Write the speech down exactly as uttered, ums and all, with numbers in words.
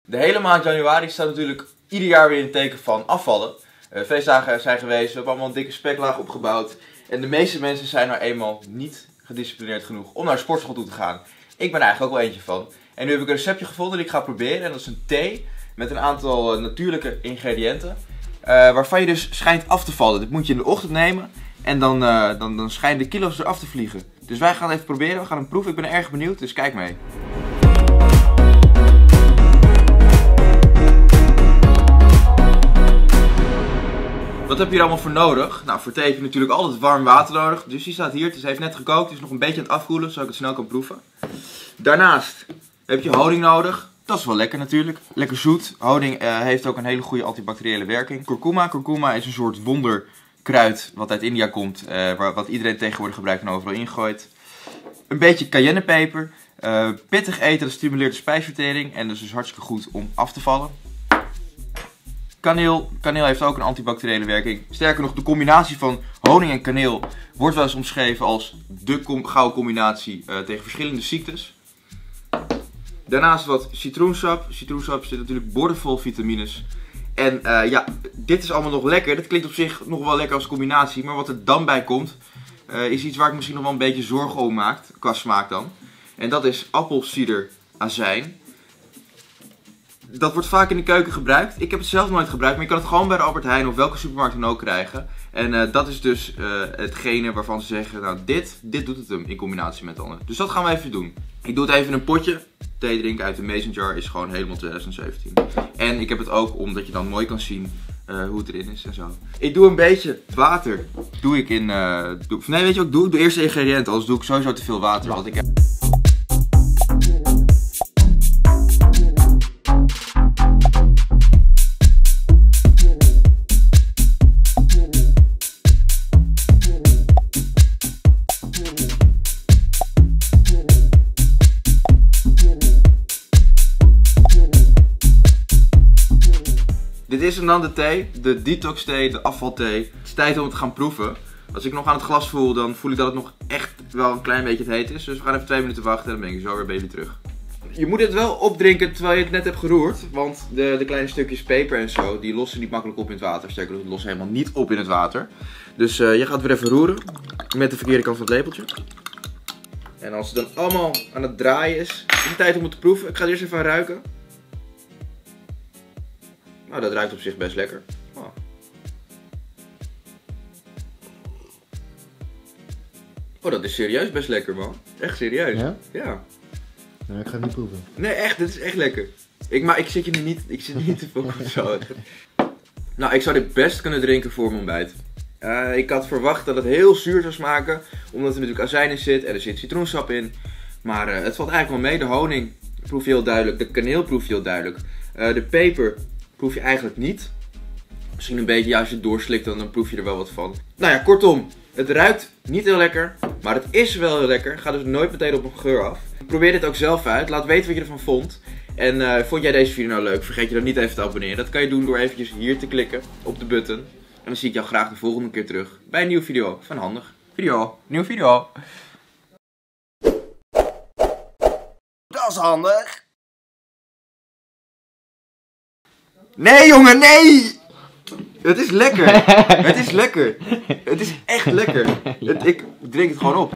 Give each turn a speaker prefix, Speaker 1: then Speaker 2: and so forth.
Speaker 1: De hele maand januari staat natuurlijk ieder jaar weer in het teken van afvallen. Uh, feestdagen zijn geweest, we hebben allemaal een dikke speklaag opgebouwd. En de meeste mensen zijn nou eenmaal niet gedisciplineerd genoeg om naar de sportschool toe te gaan. Ik ben er eigenlijk ook wel eentje van. En nu heb ik een receptje gevonden die ik ga proberen. En dat is een thee met een aantal uh, natuurlijke ingrediënten. Uh, waarvan je dus schijnt af te vallen. Dit moet je in de ochtend nemen. En dan, uh, dan, dan schijnen de kilo's eraf te vliegen. Dus wij gaan het even proberen, we gaan hem proeven. Ik ben erg benieuwd, dus kijk mee. Wat heb je hier allemaal voor nodig? Nou, voor thee heb je natuurlijk altijd warm water nodig. Dus die staat hier, dus hij heeft net gekookt. Het is nog een beetje aan het afkoelen, zodat ik het snel kan proeven. Daarnaast heb je honing nodig. Dat is wel lekker natuurlijk. Lekker zoet. Honing uh, heeft ook een hele goede antibacteriële werking. Kurkuma. Kurkuma is een soort wonderkruid wat uit India komt. Uh, waar, wat iedereen tegenwoordig gebruikt en overal ingooit. Een beetje cayennepeper. Uh, pittig eten, dat stimuleert de spijsvertering. En dat is dus hartstikke goed om af te vallen. Kaneel. Kaneel heeft ook een antibacteriële werking. Sterker nog, de combinatie van honing en kaneel wordt wel eens omschreven als de com gouden combinatie uh, tegen verschillende ziektes. Daarnaast wat citroensap. Citroensap zit natuurlijk boordevol vitamines. En uh, ja, dit is allemaal nog lekker. Dat klinkt op zich nog wel lekker als combinatie. Maar wat er dan bij komt, uh, is iets waar ik misschien nog wel een beetje zorgen om maak. Qua smaak dan. En dat is appelsiederazijn. Dat wordt vaak in de keuken gebruikt. Ik heb het zelf nooit gebruikt, maar je kan het gewoon bij de Albert Heijn of welke supermarkt dan ook krijgen. En uh, dat is dus uh, hetgene waarvan ze zeggen, nou dit, dit doet het hem in combinatie met anderen. Dus dat gaan we even doen. Ik doe het even in een potje. Thee drinken uit de Mason jar is gewoon helemaal twintig zeventien. En ik heb het ook omdat je dan mooi kan zien uh, hoe het erin is en zo. Ik doe een beetje water. Doe ik in, uh, doe, nee weet je wat ik doe? Ik doe eerst de ingrediënten, anders doe ik sowieso te veel water. Want ik heb... Dit is hem dan de thee, de detox thee, de afvalthee. Het is tijd om het te gaan proeven. Als ik nog aan het glas voel, dan voel ik dat het nog echt wel een klein beetje het heet is. Dus we gaan even twee minuten wachten en dan ben ik zo weer bij jullie terug. Je moet het wel opdrinken terwijl je het net hebt geroerd. Want de, de kleine stukjes peper en zo, die lossen niet makkelijk op in het water. Sterker nog, die lossen helemaal niet op in het water. Dus uh, je gaat weer even roeren met de verkeerde kant van het lepeltje. En als het dan allemaal aan het draaien is, is het tijd om het te proeven. Ik ga er eerst even aan ruiken. Nou, dat ruikt op zich best lekker. Oh. Oh, dat is serieus best lekker, man. Echt serieus.
Speaker 2: Ja?
Speaker 1: Ja.
Speaker 2: Nou, ik ga het niet proeven.
Speaker 1: Nee, echt, dit is echt lekker. Ik, maar ik zit je nu niet, ik zit niet te focussen of zo. Nou, ik zou dit best kunnen drinken voor mijn ontbijt. Uh, ik had verwacht dat het heel zuur zou smaken, omdat er natuurlijk azijn in zit en er zit citroensap in. Maar uh, het valt eigenlijk wel mee. De honing proef je heel duidelijk, de kaneel proef je heel duidelijk. Uh, de peper proef je eigenlijk niet. Misschien een beetje, ja, als je het doorslikt dan, dan proef je er wel wat van. Nou ja, kortom, het ruikt niet heel lekker, maar het is wel heel lekker. Ga dus nooit meteen op een geur af. Probeer dit ook zelf uit, laat weten wat je ervan vond. En uh, vond jij deze video nou leuk, vergeet je dan niet even te abonneren. Dat kan je doen door eventjes hier te klikken op de button. En dan zie ik jou graag de volgende keer terug bij een nieuwe video van Handig. Video, nieuwe video. Dat is handig. Nee jongen, nee! Het is lekker. Het is lekker. Het is echt lekker. Het, ik drink het gewoon op.